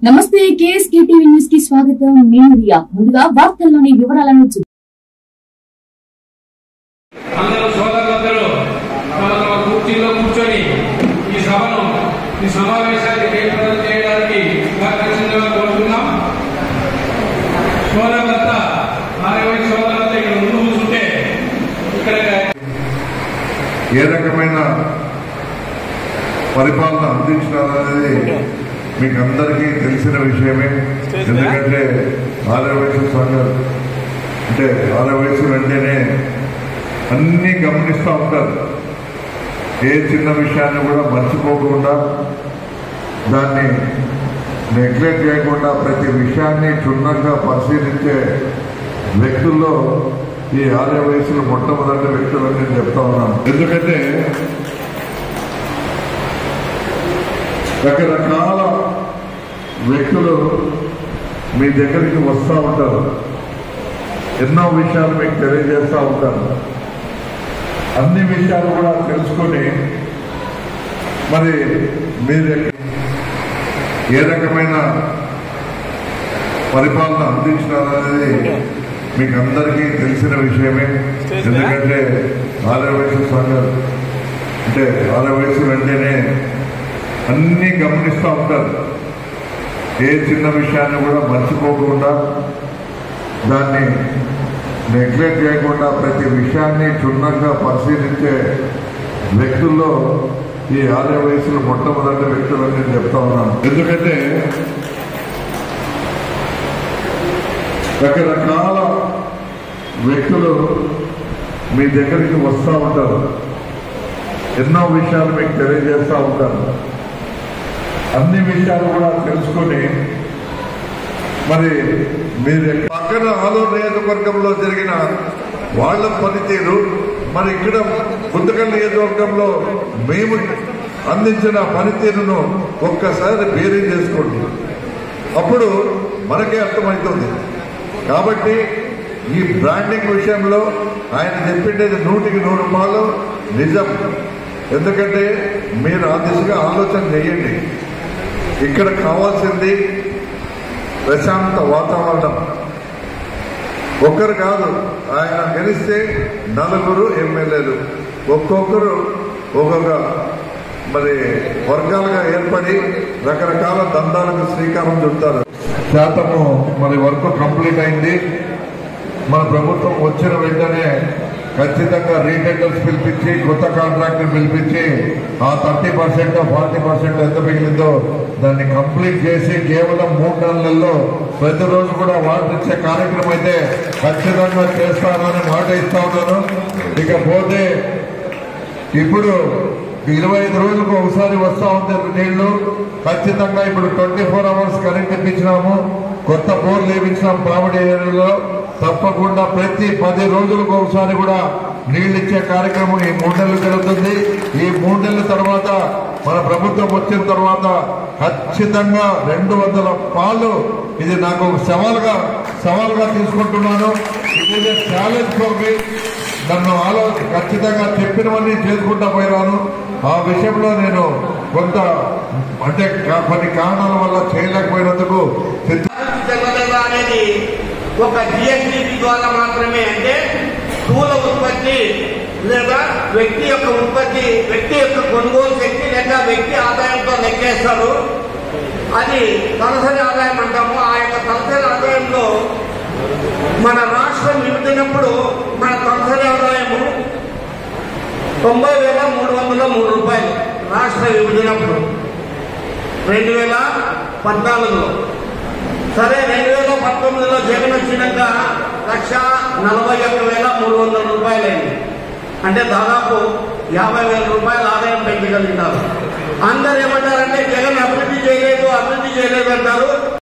నమస్తే KSK TV news కి స్వాగతం. నేను రియా. ముందుగా వార్తల్లోని వివరాలను అందరూ సోదరులందరూ తమ తమ కుర్చీలో కూర్చొని ఈ సభను ఈ సమావేశాన్ని జయప్రదం చేయడానికి సహకరించాలని కోరుతున్నాం. సోదరులంతా ఆరోగ్య సోదరులంతా ఇక్కడ ముందు కూర్చుంటే ఇక్కడ ఏ రకమైన పరిపాలన అందించాలనేది మీకు అందరికీ తెలిసిన విషయమే. ఎందుకంటే ఆర్యవైశ్య సంఘం అంటే ఆర్యవైశ్య వెంటనే అన్ని గమనిస్తూ ఉంటారు. ఏ చిన్న విషయాన్ని కూడా మర్చిపోకుండా దాన్ని నెగ్లెక్ట్ చేయకుండా ప్రతి విషయాన్ని క్షుణ్ణంగా పరిశీలించే వ్యక్తుల్లో ఈ ఆర్యవైశ్యులు మొట్టమొదటి వ్యక్తులని నేను చెప్తా ఉన్నాను. ఎందుకంటే రకరకాల వ్యక్తులు మీ దగ్గరికి వస్తూ ఉంటారు, ఎన్నో విషయాలు మీకు తెలియజేస్తూ ఉంటారు. అన్ని విషయాలు కూడా తెలుసుకొని మరి మీరు ఏ రకమైన పరిపాలన అందించాలనేది మీకు అందరికీ తెలిసిన విషయమే. ఎందుకంటే ఆర్యవైశ్య సంఘం అంటే ఆర్యవైశ్య వెంటనే అన్ని గమనిస్తూ ఉంటారు. ఏ చిన్న విషయాన్ని కూడా మర్చిపోకుండా దాన్ని నెగ్లెక్ట్ చేయకుండా ప్రతి విషయాన్ని క్షుణ్ణంగా పరిశీలించే వ్యక్తుల్లో ఈ ఆర్యవైశ్యులు మొట్టమొదటి వ్యక్తులని నేను చెప్తా ఉన్నాను. ఎందుకంటే రకరకాల వ్యక్తులు మీ దగ్గరికి వస్తూ ఉంటారు, ఎన్నో విషయాలు మీకు తెలియజేస్తూ ఉంటారు. అన్ని విషయాలు కూడా తెలుసుకొని మరి మీరు పక్కన ఆలూరు నియోజకవర్గంలో జరిగిన వాళ్ళ పనితీరు మరి ఇక్కడ గుంతకల్ నియోజకవర్గంలో మేము అందించిన పనితీరును ఒక్కసారి బేరీ చేసుకోండి, అప్పుడు మనకే అర్థమవుతుంది. కాబట్టి ఈ బ్రాండింగ్ విషయంలో ఆయన చెప్పిండేది 100% నిజం. ఎందుకంటే మీరు ఆ దిశగా ఆలోచన చేయండి. ఇక్కడ కావాల్సింది ప్రశాంత వాతావరణం. ఒక్కరు కాదు, ఆయన గెలిస్తే 4 ఎమ్మెల్యేలు ఒక్కొక్కరు ఒక్కొక్క మరి వర్గాలుగా ఏర్పడి రకరకాల దందాలకు శ్రీకారం చుడతారు. శాతము మరి వర్క్ కంప్లీట్ అయింది. మన ప్రభుత్వం వచ్చిన వెంటనే ఖచ్చితంగా రీటెండర్స్ పిలిపించి కొత్త కాంట్రాక్ట్ పిలిపించి ఆ 30% 40% ఎంత మిగిలిందో దాన్ని కంప్లీట్ చేసి కేవలం 3 నెలల్లో ప్రతిరోజు కూడా వాటర్ ఇచ్చే కార్యక్రమం అయితే ఖచ్చితంగా చేస్తానని మాట ఇస్తా ఉన్నాను. ఇకపోతే ఇప్పుడు 25 రోజులకు ఒకసారి వస్తా ఉంది నీళ్లు. ఖచ్చితంగా ఇప్పుడు 24 అవర్స్ కరెంట్ ఇప్పించినాము, కొత్త బోర్లు వేయించినాం పావడి ఏరియాలో. తప్పకుండా ప్రతి 10 రోజులకు ఒకసారి కూడా నీళ్లు ఇచ్చే కార్యక్రమం ఈ 3 నెలలు జరుగుతుంది. ఈ 3 నెలల తర్వాత మన ప్రభుత్వం వచ్చిన తర్వాత ఖచ్చితంగా 200 పాలు, ఇది నాకు ఒక సవాల్గా తీసుకుంటున్నాను. ఇది ఛాలెంజ్ ఫర్ నన్ను ఖచ్చితంగా చెప్పినవన్నీ చేసుకుంటా పోయినాను. ఆ విషయంలో నేను కొంత అంటే కొన్ని కారణాల వల్ల చేయలేకపోయినందుకు అనేది ఒక జిఎస్టిపి ద్వారా మాత్రమే, అంటే స్థూల ఉత్పత్తి లేదా వ్యక్తి యొక్క ఉత్పత్తి, వ్యక్తి యొక్క కొనుగోలు శక్తి లేదా వ్యక్తి ఆదాయంతో లెక్కేస్తారు. అది తలసరి ఆదాయం అంటాము. ఆ యొక్క తలసరి ఆదాయంలో మన రాష్ట్రం విభజినప్పుడు మన తలసరి ఆదాయము 90,303 రూపాయలు రాష్ట్ర విభజనప్పుడు 2014లో. సరే, 2019లో జగన్ వచ్చినాక 1,41,300 రూపాయలైంది. అంటే దాదాపు 50,000 రూపాయల ఆదాయం పెంచగలిగినారు. అందరు ఏమంటారంటే జగన్ అభివృద్ధి చేయలేదు అంటారు.